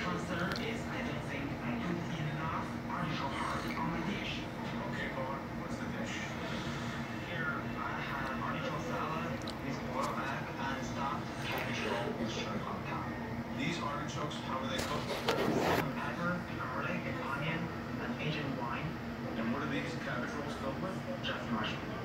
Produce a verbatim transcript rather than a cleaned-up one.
consider is I don't think I could eat enough artificial heart on my dish. Okay, Bob, what's the dish? Here I have artificial salad with boiled egg and stuffed cabbage roll with shrimp on top. These artichokes, how are they cooked? Some pepper, garlic, onion, and Asian wine. And what are these cabbage rolls filled with? Just mushroom.